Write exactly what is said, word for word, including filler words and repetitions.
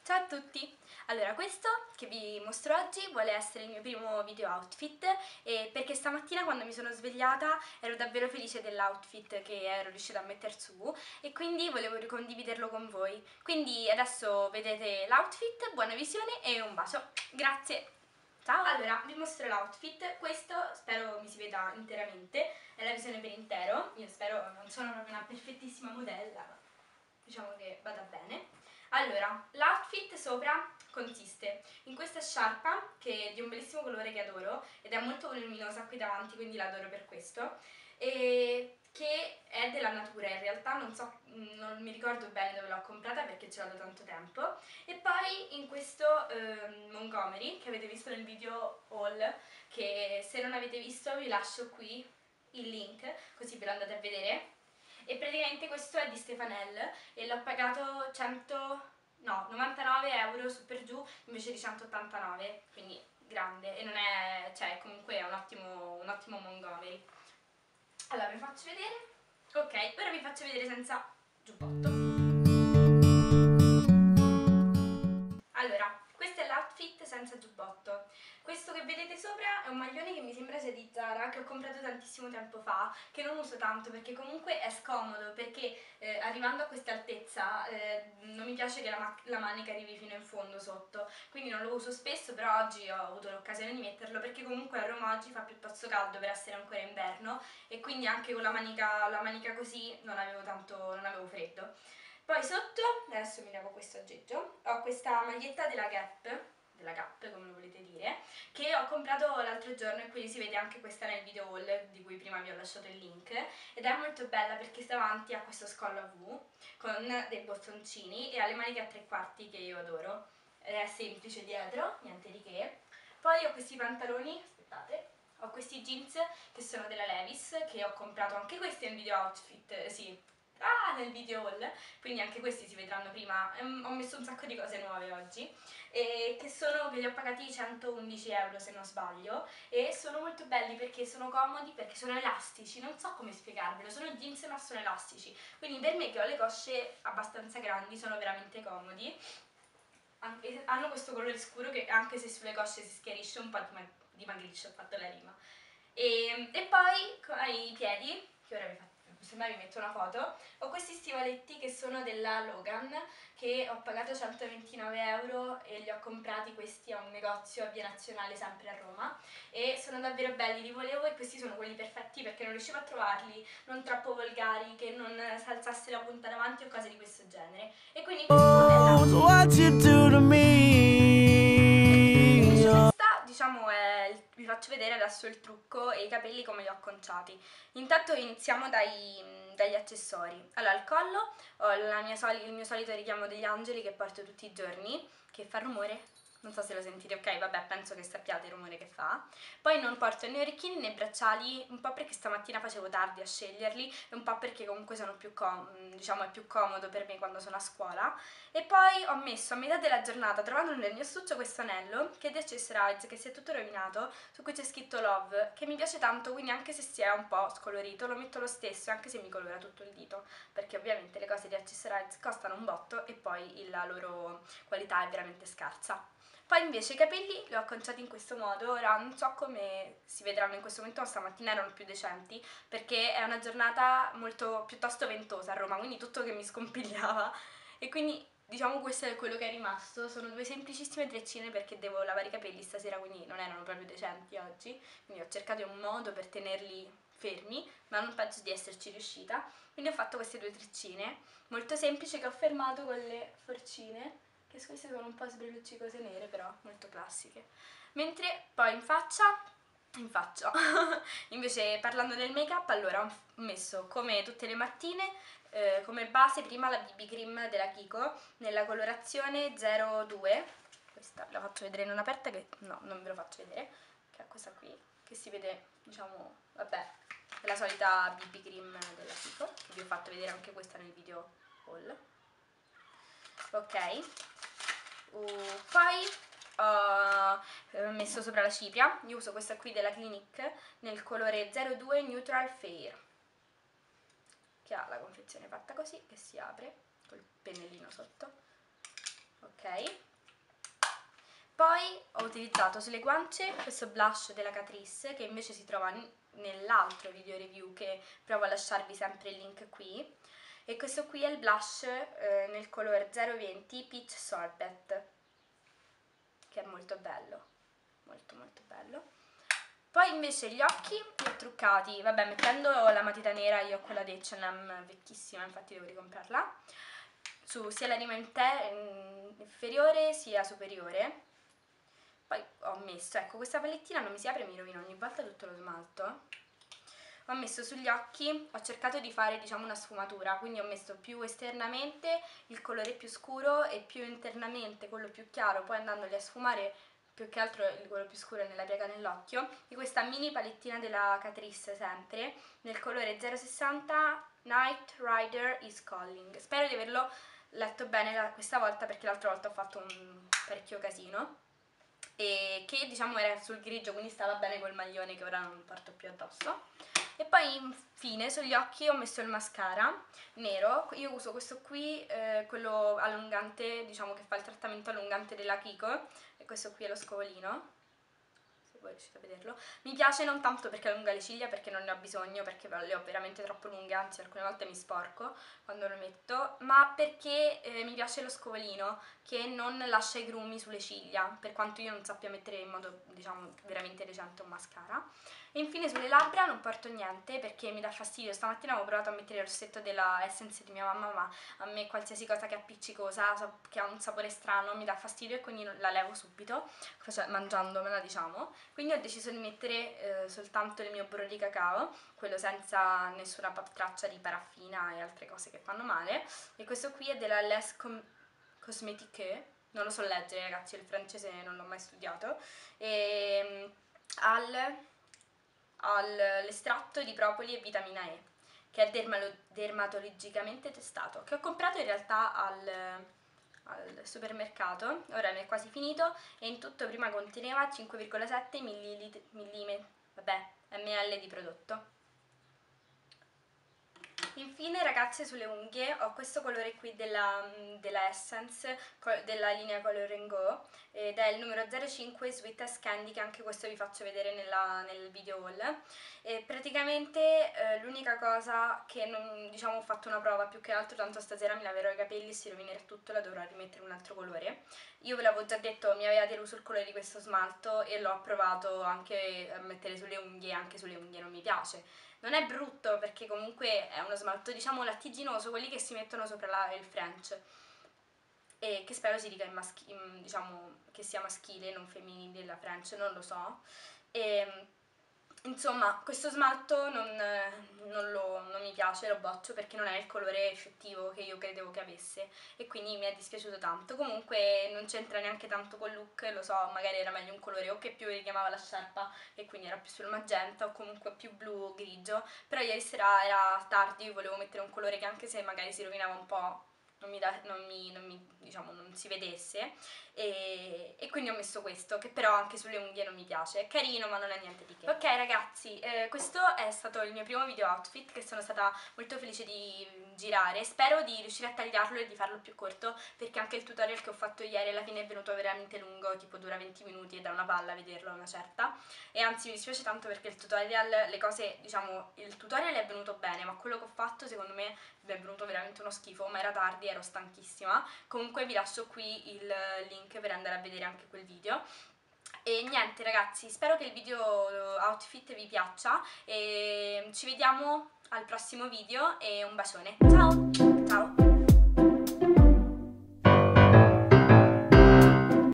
Ciao a tutti! Allora, questo che vi mostro oggi vuole essere il mio primo video outfit e perché stamattina quando mi sono svegliata ero davvero felice dell'outfit che ero riuscita a mettere su e quindi volevo condividerlo con voi. Quindi adesso vedete l'outfit, buona visione e un bacio! Grazie! Ciao! Allora, vi mostro l'outfit, questo spero mi si veda interamente, è la visione per intero, io spero non sono proprio una perfettissima modella, ma diciamo che vada bene. Allora, l'outfit sopra consiste in questa sciarpa che è di un bellissimo colore che adoro ed è molto voluminosa qui davanti, quindi l'adoro per questo, e che è della Natura, in realtà non so, non mi ricordo bene dove l'ho comprata perché ce l'ho da tanto tempo. E poi in questo ehm, Montgomery che avete visto nel video haul, che se non avete visto vi lascio qui il link così ve lo andate a vedere. E praticamente questo è di Stefanel e l'ho pagato cento, no, novantanove euro su per giù invece di centottantanove, quindi grande e non è, cioè comunque è un ottimo, un ottimo Montgomery. Allora vi faccio vedere, ok, ora vi faccio vedere senza giubbotto. Allora, questo è l'outfit senza giubbotto. Questo che vedete sopra è un maglione che mi sembra sia di Zara, che ho comprato tantissimo tempo fa, che non uso tanto perché comunque è scomodo, perché eh, arrivando a questa altezza eh, non mi piace che la, ma la manica arrivi fino in fondo sotto, quindi non lo uso spesso, però oggi ho avuto l'occasione di metterlo perché comunque a Roma oggi fa piuttosto caldo per essere ancora inverno e quindi anche con la manica, la manica così non avevo tanto, non avevo freddo. Poi sotto, adesso mi levo questo aggeggio, ho questa maglietta della Gap, della Gap come lo volete dire, che ho comprato l'altro giorno e quindi si vede anche questa nel video haul di cui prima vi ho lasciato il link ed è molto bella perché davanti ha questo scollo a V con dei bottoncini e ha le maniche a tre quarti che io adoro, è semplice dietro, niente di che. Poi ho questi pantaloni, aspettate, ho questi jeans che sono della Levi's che ho comprato anche questi in video outfit, eh, sì, ah, nel video haul, quindi anche questi si vedranno prima. Um, ho messo un sacco di cose nuove oggi e che sono, che li ho pagati centoundici euro se non sbaglio e sono molto belli perché sono comodi, perché sono elastici, non so come spiegarvelo, sono jeans ma sono elastici, quindi per me che ho le cosce abbastanza grandi sono veramente comodi. Anche, hanno questo colore scuro che anche se sulle cosce si schiarisce un po' di, mag di magrisce, ho fatto la rima. E, e poi ai piedi, che ora vi faccio, semmai vi metto una foto, ho questi stivaletti che sono della Logan che ho pagato centoventinove euro e li ho comprati questi a un negozio a Via Nazionale sempre a Roma e sono davvero belli, li volevo e questi sono quelli perfetti perché non riuscivo a trovarli, non troppo volgari, che non si alzasse la punta davanti o cose di questo genere e quindi questo è la diciamo è il, vi faccio vedere adesso il trucco e i capelli come li ho acconciati. Intanto iniziamo dai, dagli accessori. Allora al collo ho la mia soli, il mio solito richiamo degli angeli che porto tutti i giorni, che fa rumore. Non so se lo sentite, ok, vabbè, penso che sappiate il rumore che fa. Poi non porto né orecchini né bracciali, un po' perché stamattina facevo tardi a sceglierli e un po' perché comunque sono più diciamo è più comodo per me quando sono a scuola. E poi ho messo a metà della giornata, trovando nel mio astuccio, questo anello, che è di Accessorize, che si è tutto rovinato, su cui c'è scritto Love, che mi piace tanto, quindi anche se si è un po' scolorito, lo metto lo stesso, anche se mi colora tutto il dito, perché ovviamente le cose di Accessorize costano un botto e poi la loro qualità è veramente scarsa. Poi invece i capelli li ho acconciati in questo modo, ora non so come si vedranno in questo momento, ma stamattina erano più decenti, perché è una giornata molto piuttosto ventosa a Roma, quindi tutto che mi scompigliava. E quindi diciamo questo è quello che è rimasto, sono due semplicissime treccine perché devo lavare i capelli stasera, quindi non erano proprio decenti oggi, quindi ho cercato un modo per tenerli fermi, ma non penso di esserci riuscita, quindi ho fatto queste due treccine, molto semplici che ho fermato con le forcine, che queste sono un po' sbrilluccicose nere, però molto classiche. Mentre poi in faccia, in faccia, invece parlando del make up, allora ho messo come tutte le mattine, eh, come base prima la B B Cream della Kiko, nella colorazione zero due, questa la faccio vedere in un'aperta che, no, non ve lo faccio vedere, che è questa qui, che si vede, diciamo, vabbè, è la solita B B Cream della Kiko, che vi ho fatto vedere anche questa nel video haul. Ok, uh, poi ho messo sopra la cipria, io uso questa qui della Clinique nel colore zero due Neutral Fair, che ha la confezione fatta così, che si apre col pennellino sotto, ok. Poi ho utilizzato sulle guance questo blush della Catrice, che invece si trova nell'altro video review, che provo a lasciarvi sempre il link qui, e questo qui è il blush eh, nel colore zero venti Peach Sorbet, che è molto bello, molto molto bello. Poi invece gli occhi li ho truccati, vabbè, mettendo la matita nera, io ho quella di acca e emme vecchissima, infatti devo ricomprarla, su sia la rima inferiore sia superiore. Poi ho messo, ecco, questa palettina non mi si apre e mi rovina ogni volta tutto lo smalto. Ho messo sugli occhi, ho cercato di fare, diciamo, una sfumatura, quindi ho messo più esternamente il colore più scuro e più internamente quello più chiaro, poi andandoli a sfumare più che altro il quello più scuro nella piega nell'occhio, di questa mini palettina della Catrice sempre, nel colore zero sessanta Night Rider is Calling. Spero di averlo letto bene questa volta, perché l'altra volta ho fatto un parecchio casino, e che diciamo era sul grigio, quindi stava bene col maglione che ora non porto più addosso. E poi infine sugli occhi ho messo il mascara nero. Io uso questo qui, eh, quello allungante, diciamo che fa il trattamento allungante della Kiko, e questo qui è lo scovolino, se voi riuscite a vederlo. Mi piace non tanto perché allunga le ciglia, perché non ne ho bisogno, perché le ho veramente troppo lunghe, anzi alcune volte mi sporco quando lo metto, ma perché eh, mi piace lo scovolino, che non lascia i grumi sulle ciglia, per quanto io non sappia mettere in modo, diciamo, veramente decente un mascara. E infine sulle labbra non porto niente perché mi dà fastidio. Stamattina avevo provato a mettere il rossetto della Essence di mia mamma, ma a me qualsiasi cosa che è appiccicosa, che ha un sapore strano, mi dà fastidio, e quindi la levo subito, mangiandomela, diciamo. Quindi ho deciso di mettere eh, soltanto il mio burro di cacao, quello senza nessuna traccia di paraffina e altre cose che fanno male, e questo qui è della Les Com Cosmetiques, non lo so leggere ragazzi, il francese non l'ho mai studiato, e al all'estratto di propoli e vitamina E, che è dermatologicamente testato, che ho comprato in realtà al, al supermercato, ora mi è quasi finito, e in tutto prima conteneva cinque virgola sette millilitri, vabbè, ml di prodotto. Infine ragazze, sulle unghie ho questo colore qui della, della Essence, della linea Color and Go, ed è il numero zero cinque Sweetest Candy, che anche questo vi faccio vedere nella, nel video haul. E praticamente eh, l'unica cosa che non, diciamo, ho fatto una prova, più che altro tanto stasera mi laverò i capelli, si rovinerà tutto, la dovrò rimettere un altro colore. Io ve l'avevo già detto, mi aveva deluso il colore di questo smalto e l'ho provato anche a mettere sulle unghie, anche sulle unghie non mi piace. Non è brutto perché comunque è uno smalto, diciamo, lattiginoso, quelli che si mettono sopra la, il French, e che spero si dica in maschi, in, diciamo, che sia maschile, non femminile la French, non lo so. E, insomma, questo smalto non, non, lo, non mi piace, lo boccio perché non è il colore effettivo che io credevo che avesse, e quindi mi è dispiaciuto tanto. Comunque non c'entra neanche tanto col look, lo so, magari era meglio un colore o che più richiamava la sciarpa e quindi era più sul magenta, o comunque più blu o grigio, però ieri sera era tardi, volevo mettere un colore che anche se magari si rovinava un po' non mi, da, non mi, non mi diciamo, non si vedesse, e, e quindi ho messo questo, che però anche sulle unghie non mi piace. È carino ma non è niente di che. Ok ragazzi, eh, questo è stato il mio primo video outfit che sono stata molto felice di girare. Spero di riuscire a tagliarlo e di farlo più corto, perché anche il tutorial che ho fatto ieri alla fine è venuto veramente lungo, tipo dura venti minuti ed è una palla vederlo una certa, e anzi mi dispiace tanto perché il tutorial, le cose, diciamo, il tutorial è venuto bene, ma quello che ho fatto secondo me è venuto veramente uno schifo, ma era tardi, ero stanchissima. Comunque vi lascio qui il link per andare a vedere anche quel video. E niente ragazzi, spero che il video outfit vi piaccia, e ci vediamo al prossimo video, e un bacione, ciao! Ciao!